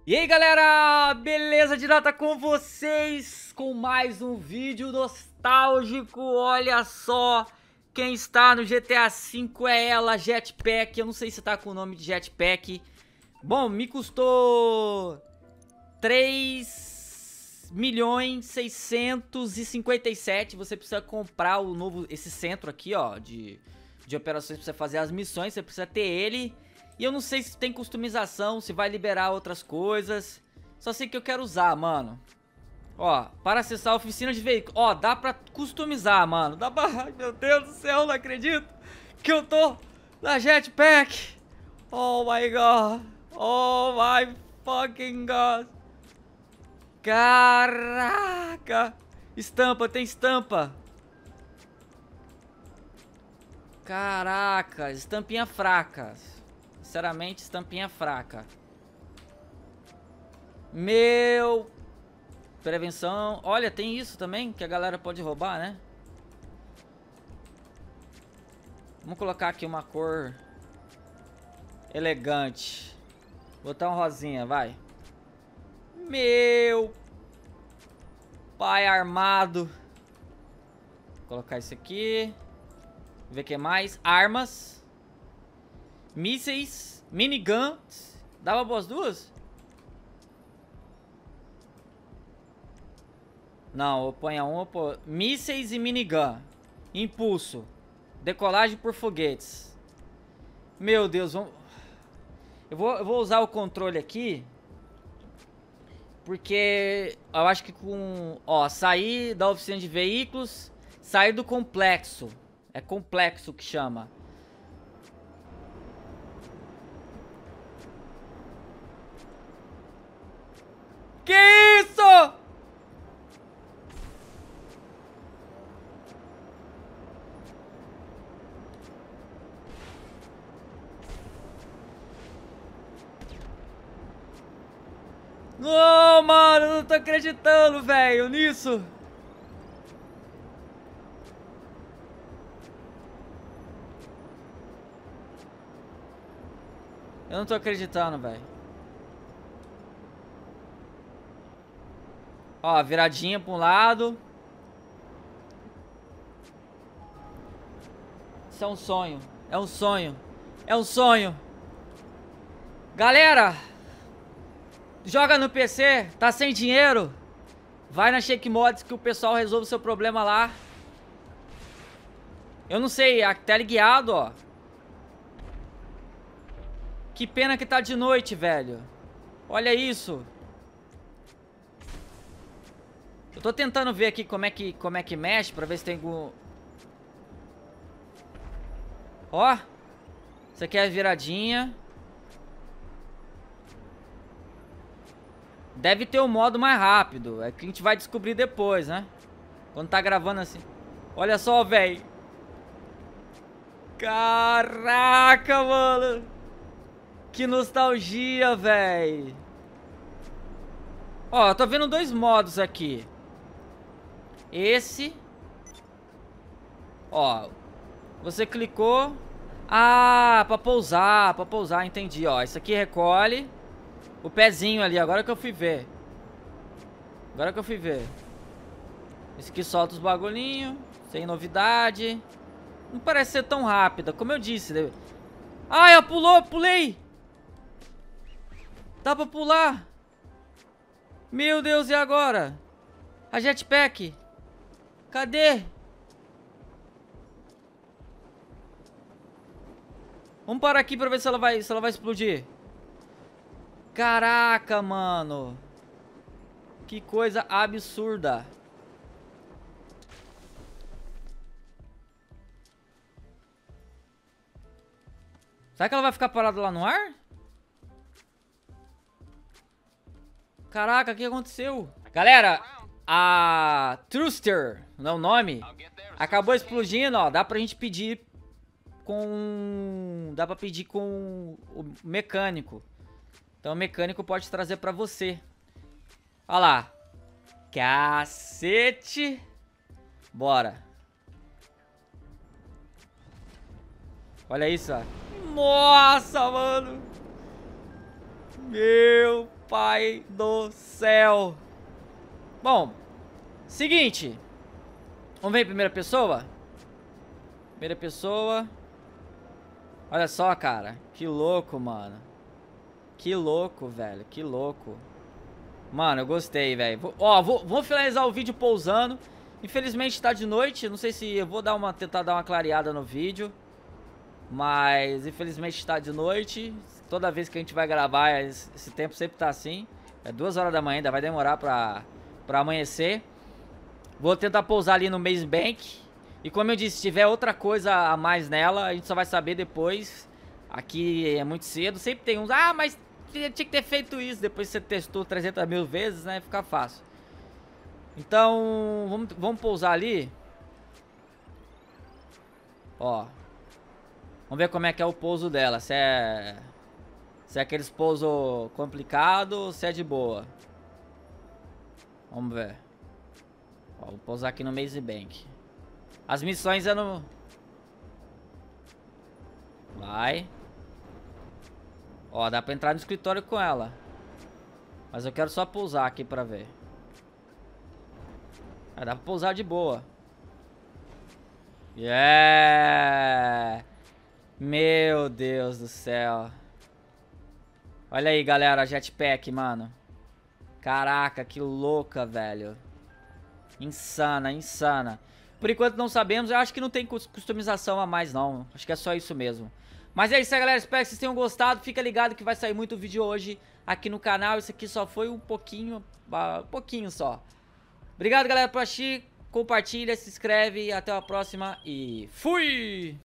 E aí galera, beleza? De nota com vocês com mais um vídeo nostálgico. Olha só, quem está no GTA V é ela, Jetpack. Eu não sei se tá com o nome de Jetpack. Bom, me custou 3.657.000. Você precisa comprar o novo, esse centro aqui, ó, de operações pra você fazer as missões. Você precisa ter ele. E eu não sei se tem customização, se vai liberar outras coisas. Só sei que eu quero usar, mano. Ó, para acessar a oficina de veículos. Ó, dá pra customizar, mano. Dá pra... Ai, meu Deus do céu, não acredito que eu tô na Jetpack. Oh my God. Oh my fucking God. Caraca. Estampa, tem estampa. Caraca, estampinha fraca. Sinceramente, estampinha fraca. Meu... Prevenção. Olha, tem isso também, que a galera pode roubar, né? Vamos colocar aqui uma cor elegante. Botar um rosinha, vai. Meu pai armado. Vou colocar isso aqui. Ver o que mais. Armas. Mísseis, minigun. Dava boas duas? Não, põe a um. Mísseis e minigun. Impulso. Decolagem por foguetes. Meu Deus, vamos... Eu vou usar o controle aqui. Porque eu acho que com... Ó, sair da oficina de veículos. Sair do complexo. É complexo que chama. Que isso? Não, mano, eu não tô acreditando, velho, nisso. Eu não tô acreditando, velho. Ó, viradinha pra um lado. Isso é um sonho. É um sonho. É um sonho. Galera, joga no PC, tá sem dinheiro? Vai na Shake Mods que o pessoal resolve o seu problema lá. Eu não sei, a teleguiado, ó. Que pena que tá de noite, velho. Olha isso. Eu tô tentando ver aqui como é que mexe, pra ver se tem algum... Ó. Isso aqui é a viradinha. Deve ter um modo mais rápido. É que a gente vai descobrir depois, né? Quando tá gravando assim. Olha só, velho. Caraca, mano. Que nostalgia, velho. Ó, eu tô vendo dois modos aqui. Esse. Ó. Você clicou. Ah, pra pousar, entendi, ó. Isso aqui recolhe. O pezinho ali, agora que eu fui ver. Agora que eu fui ver. Esse aqui solta os bagulhinhos. Sem novidade. Não parece ser tão rápida, como eu disse. Ah, ela pulou, pulei. Dá pra pular. Meu Deus, e agora? A Jetpack. Cadê? Vamos parar aqui pra ver se ela vai explodir. Caraca, mano. Que coisa absurda. Será que ela vai ficar parada lá no ar? Caraca, o que aconteceu? Galera, a Thruster, não é o nome, acabou explodindo, ó. Dá pra gente pedir com... Dá pra pedir com o mecânico. Então o mecânico pode trazer pra você. Olha lá. Cacete. Bora. Olha isso, ó. Nossa, mano. Meu pai do céu. Bom, seguinte. Vamos ver em primeira pessoa? Primeira pessoa. Olha só, cara. Que louco, mano. Que louco, velho. Que louco. Mano, eu gostei, velho. Ó, vou finalizar o vídeo pousando. Infelizmente tá de noite. Não sei se eu vou tentar dar uma clareada no vídeo. Mas infelizmente tá de noite. Toda vez que a gente vai gravar, esse tempo sempre tá assim. É 2 horas da manhã, ainda vai demorar pra amanhecer. Vou tentar pousar ali no Maze Bank. E como eu disse, se tiver outra coisa a mais nela, a gente só vai saber depois. Aqui é muito cedo. Sempre tem uns, ah, mas tinha que ter feito isso. Depois você testou 300 mil vezes, né? Fica fácil. Então, vamos pousar ali. Ó. Vamos ver como é que é o pouso dela. Se é aqueles pouso complicado ou se é de boa. Vamos ver. Ó, vou pousar aqui no Maze Bank. As missões é no... Vai. Ó, dá pra entrar no escritório com ela. Mas eu quero só pousar aqui pra ver. Ah, dá pra pousar de boa. Yeah! Meu Deus do céu. Olha aí, galera, a jetpack, mano. Caraca, que louca, velho. Insana, insana. Por enquanto não sabemos, eu acho que não tem customização a mais não. Acho que é só isso mesmo. Mas é isso aí, galera, espero que vocês tenham gostado. Fica ligado que vai sair muito vídeo hoje aqui no canal. Isso aqui só foi um pouquinho só. Obrigado, galera, por assistir. Compartilha, se inscreve. Até a próxima e fui!